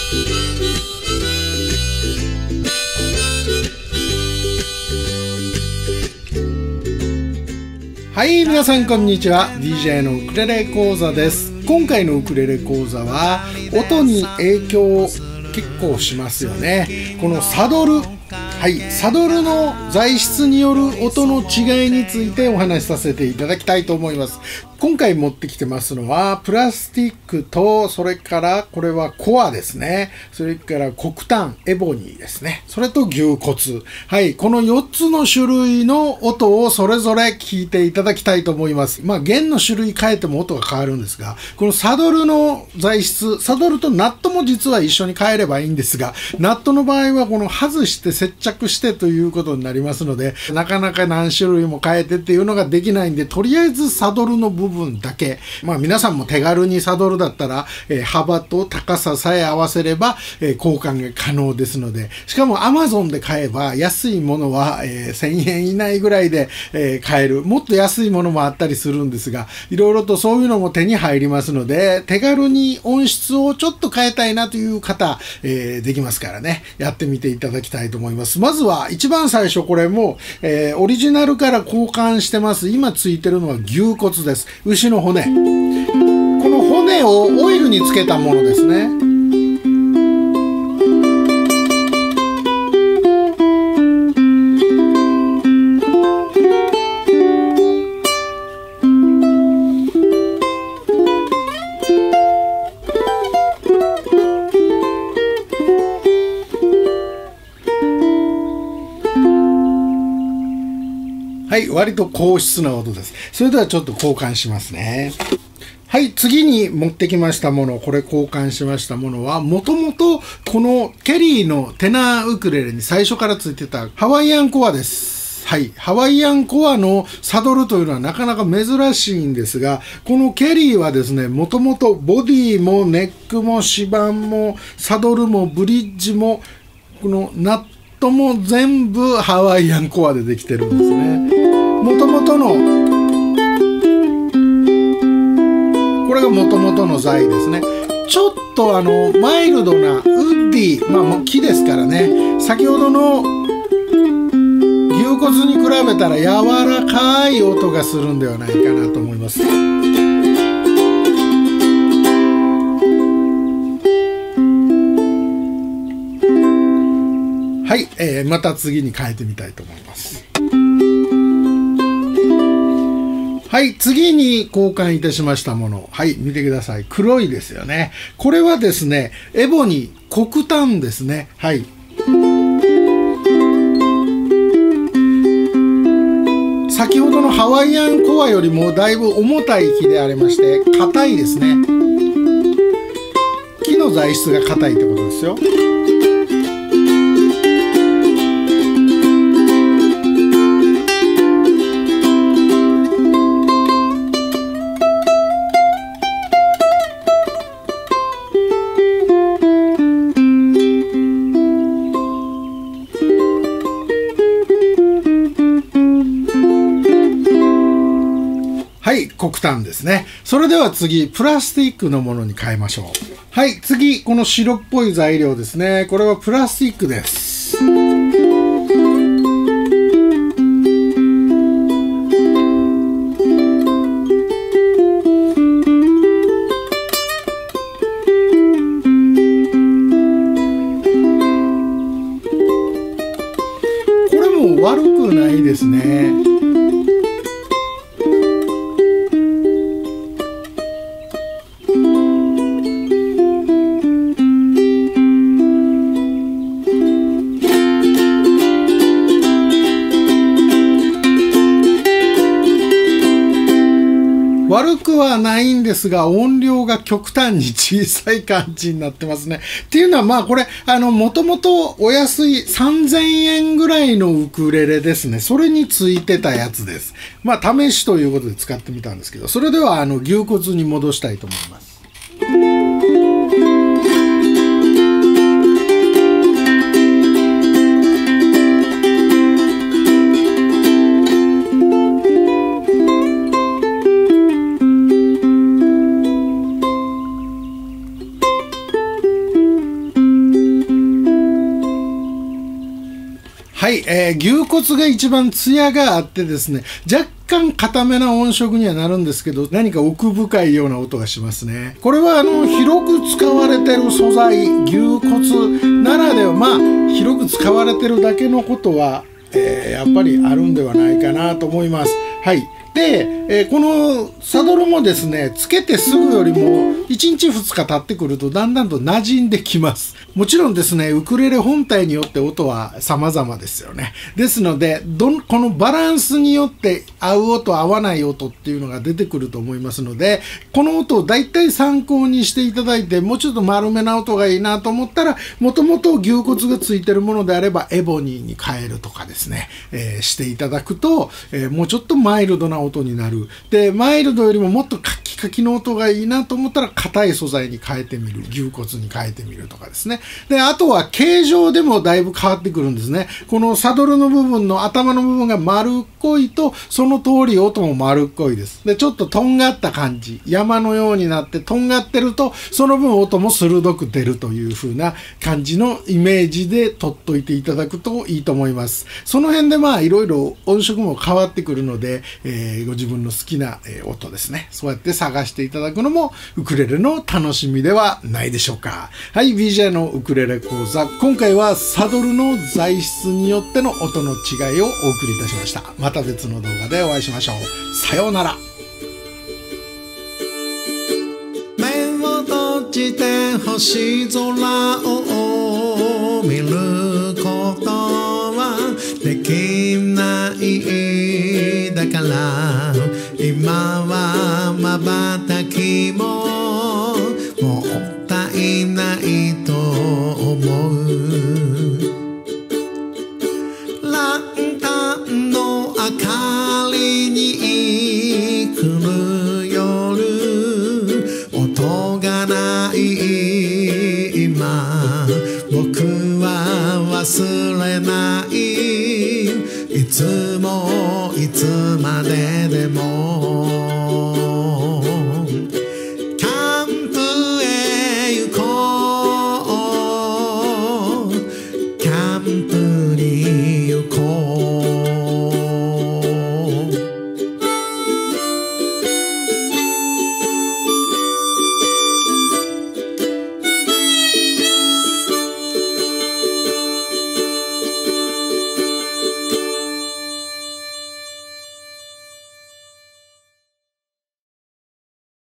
はい、皆さんこんにちは。 DJ のウクレレ講座です。今回のウクレレ講座は音に影響を結構しますよね。このサドル、サドルの材質による音の違いについてお話しさせていただきたいと思います。今回持ってきてますのはプラスチックと、それからこれはコアですね。それから黒炭、エボニーですね。それと牛骨。この4つの種類の音をそれぞれ聞いていただきたいと思います。弦の種類変えても音が変わるんですが、このサドルの材質、サドルとナットも実は一緒に変えればいいんですが、ナットの場合はこの外して接着してということになりますので、なかなか何種類も変えてっていうのができないんで、とりあえずサドルの部分だけ、皆さんも手軽にサドルだったら、幅と高ささえ合わせれば、交換が可能ですので、しかも Amazon で買えば安いものは、1000円以内ぐらいで、買える。もっと安いものもあったりするんですが、いろいろとそういうのも手に入りますので、手軽に音質をちょっと変えたいなという方、できますからね、やってみていただきたいと思います。まずは一番最初、これも、オリジナルから交換してます。今ついてるのは牛骨です。牛の骨。この骨をオイルにつけたものですね。割と高質な音です。それではちょっと交換しますね。次に持ってきましたもの、これ交換しましたものは、もともとこのケリーのテナーウクレレに最初からついてたハワイアンコアです。ハワイアンコアのサドルというのはなかなか珍しいんですが、このケリーはですね、もともとボディもネックも指板もサドルもブリッジもこのナットも全部ハワイアンコアでできてるんですね。もともとのこれがもともとの材ですね。ちょっとマイルドなウッディ、もう木ですからね、先ほどの牛骨に比べたら柔らかい音がするんではないかなと思います。また次に変えてみたいと思います。次に交換いたしましたもの。見てください。黒いですよね。これはですね、エボニー、黒炭ですね。先ほどのハワイアンコアよりもだいぶ重たい木でありまして、硬いですね。木の材質が硬いってことですよ。黒炭ですね。それでは次、プラスチックのものに変えましょう。次、この白っぽい材料ですね。これはプラスチックです。これも悪くないですね。悪くはないんですが、音量が極端に小さい感じになってますね。っていうのはこれ、もともとお安い3000円ぐらいのウクレレですね。それについてたやつです。試しということで使ってみたんですけど、それでは牛骨に戻したいと思います。 はい、牛骨が一番ツヤがあってですね、若干固めな音色にはなるんですけど、何か奥深いような音がしますね。これは広く使われてる素材、牛骨ならでは、まあ広く使われてるだけのことは、やっぱりあるんではないかなと思います。はい。で、このサドルもですね、つけてすぐよりも1日2日経ってくるとだんだんと馴染んできます。もちろんですね、ウクレレ本体によって音は様々ですよね。ですので、このバランスによって合う音、合わない音っていうのが出てくると思いますので、この音をだいたい参考にしていただいて、もうちょっと丸めな音がいいなと思ったら、もともと牛骨がついてるものであれば、エボニーに変えるとかですね、していただくと、もうちょっとマイルドな音になる。で、マイルドよりももっとカキカキの音がいいなと思ったら、硬い素材に変えてみる。牛骨に変えてみるとかですね。で、あとは形状でもだいぶ変わってくるんですね。このサドルの部分の頭の部分が丸っこいと、その通り音も丸っこいです。で、ちょっととんがった感じ。山のようになってとんがってると、その分音も鋭く出るという風な感じのイメージで取っといていただくといいと思います。その辺でまあいろいろ音色も変わってくるので、ご自分の好きな音ですね。そうやって探していただくのもウクレレの楽しみではないでしょうか。はい、BJ のウクレレ講座。今回はサドルの材質によっての音の違いをお送りいたしました。また別の動画でお会いしましょう。さようなら。 目を閉じて星空を見ることはできないだから今は瞬きももったいないと思う。ランタンの明かりに来る夜、音がない今僕は忘れない